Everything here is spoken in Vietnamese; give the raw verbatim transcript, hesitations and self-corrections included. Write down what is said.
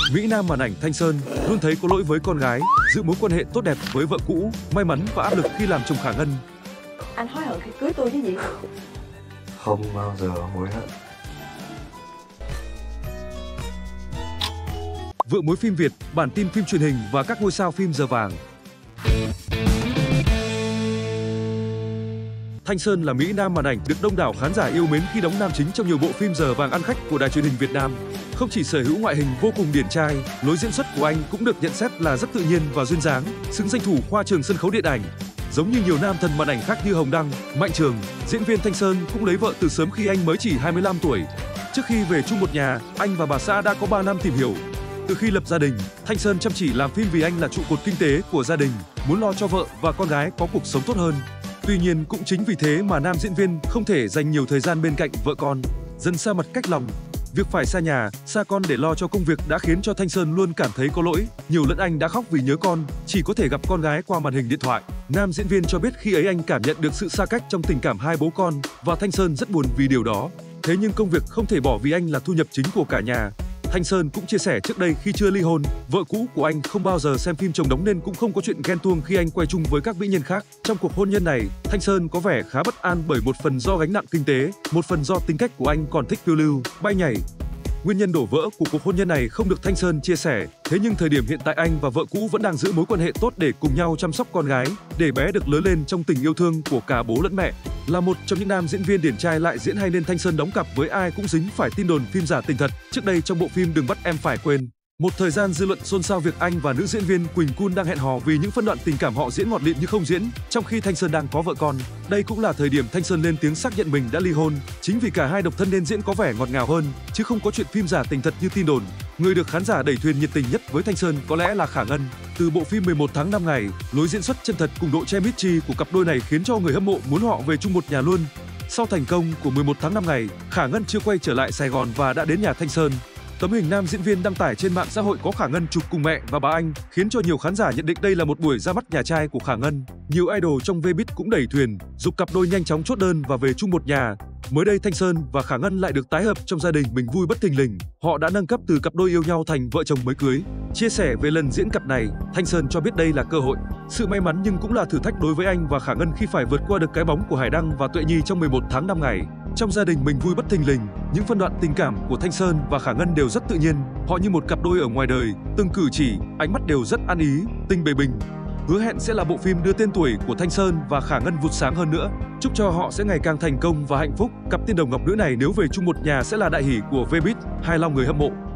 Mỹ Nam màn ảnh Thanh Sơn luôn thấy có lỗi với con gái, giữ mối quan hệ tốt đẹp với vợ cũ, may mắn và áp lực khi làm chồng khả ngân. Anh hối hận khi cưới tôi chứ gì? Không bao giờ hối hận. Vựa Muối phim Việt, bản tin phim truyền hình và các ngôi sao phim giờ vàng. Thanh Sơn là Mỹ Nam màn ảnh được đông đảo khán giả yêu mến khi đóng nam chính trong nhiều bộ phim giờ vàng ăn khách của đài truyền hình Việt Nam. Không chỉ sở hữu ngoại hình vô cùng điển trai, lối diễn xuất của anh cũng được nhận xét là rất tự nhiên và duyên dáng, xứng danh thủ khoa trường sân khấu điện ảnh. Giống như nhiều nam thần màn ảnh khác như Hồng Đăng, Mạnh Trường, diễn viên Thanh Sơn cũng lấy vợ từ sớm khi anh mới chỉ hai mươi lăm tuổi. Trước khi về chung một nhà, anh và bà xã đã có ba năm tìm hiểu. Từ khi lập gia đình, Thanh Sơn chăm chỉ làm phim vì anh là trụ cột kinh tế của gia đình, muốn lo cho vợ và con gái có cuộc sống tốt hơn. Tuy nhiên cũng chính vì thế mà nam diễn viên không thể dành nhiều thời gian bên cạnh vợ con, dần xa mặt cách lòng. Việc phải xa nhà, xa con để lo cho công việc đã khiến cho Thanh Sơn luôn cảm thấy có lỗi. Nhiều lần anh đã khóc vì nhớ con, chỉ có thể gặp con gái qua màn hình điện thoại. Nam diễn viên cho biết khi ấy anh cảm nhận được sự xa cách trong tình cảm hai bố con và Thanh Sơn rất buồn vì điều đó. Thế nhưng công việc không thể bỏ vì anh là thu nhập chính của cả nhà. Thanh Sơn cũng chia sẻ trước đây khi chưa ly hôn, vợ cũ của anh không bao giờ xem phim chồng đóng nên cũng không có chuyện ghen tuông khi anh quay chung với các mỹ nhân khác. Trong cuộc hôn nhân này, Thanh Sơn có vẻ khá bất an bởi một phần do gánh nặng kinh tế, một phần do tính cách của anh còn thích phiêu lưu, bay nhảy. Nguyên nhân đổ vỡ của cuộc hôn nhân này không được Thanh Sơn chia sẻ, thế nhưng thời điểm hiện tại anh và vợ cũ vẫn đang giữ mối quan hệ tốt để cùng nhau chăm sóc con gái, để bé được lớn lên trong tình yêu thương của cả bố lẫn mẹ. Là một trong những nam diễn viên điển trai lại diễn hay nên Thanh Sơn đóng cặp với ai cũng dính phải tin đồn phim giả tình thật. Trước đây trong bộ phim Đừng Bắt Em Phải Quên, một thời gian dư luận xôn xao việc anh và nữ diễn viên Quỳnh Cun đang hẹn hò vì những phân đoạn tình cảm họ diễn ngọt lịm như không diễn, trong khi Thanh Sơn đang có vợ con. Đây cũng là thời điểm Thanh Sơn lên tiếng xác nhận mình đã ly hôn, chính vì cả hai độc thân nên diễn có vẻ ngọt ngào hơn, chứ không có chuyện phim giả tình thật như tin đồn. Người được khán giả đẩy thuyền nhiệt tình nhất với Thanh Sơn có lẽ là Khả Ngân. Từ bộ phim mười một tháng năm ngày, lối diễn xuất chân thật cùng độ che mít chi của cặp đôi này khiến cho người hâm mộ muốn họ về chung một nhà luôn. Sau thành công của mười một tháng năm ngày, Khả Ngân chưa quay trở lại Sài Gòn và đã đến nhà Thanh Sơn. Tấm hình nam diễn viên đăng tải trên mạng xã hội có Khả Ngân chụp cùng mẹ và bà anh, khiến cho nhiều khán giả nhận định đây là một buổi ra mắt nhà trai của Khả Ngân. Nhiều idol trong Vbiz cũng đẩy thuyền, giục cặp đôi nhanh chóng chốt đơn và về chung một nhà. Mới đây Thanh Sơn và Khả Ngân lại được tái hợp trong gia đình mình vui bất thình lình. Họ đã nâng cấp từ cặp đôi yêu nhau thành vợ chồng mới cưới. Chia sẻ về lần diễn cặp này, Thanh Sơn cho biết đây là cơ hội, sự may mắn nhưng cũng là thử thách đối với anh và Khả Ngân khi phải vượt qua được cái bóng của Hải Đăng và Tuệ Nhi trong mười một tháng năm ngày. Trong gia đình mình vui bất thình lình, những phân đoạn tình cảm của Thanh Sơn và Khả Ngân đều rất tự nhiên. Họ như một cặp đôi ở ngoài đời, từng cử chỉ, ánh mắt đều rất ăn ý, tình bề bình. Hứa hẹn sẽ là bộ phim đưa tên tuổi của Thanh Sơn và Khả Ngân vụt sáng hơn nữa. Chúc cho họ sẽ ngày càng thành công và hạnh phúc. Cặp tiên đồng ngọc nữ này nếu về chung một nhà sẽ là đại hỷ của Vbiz, hài lòng người hâm mộ.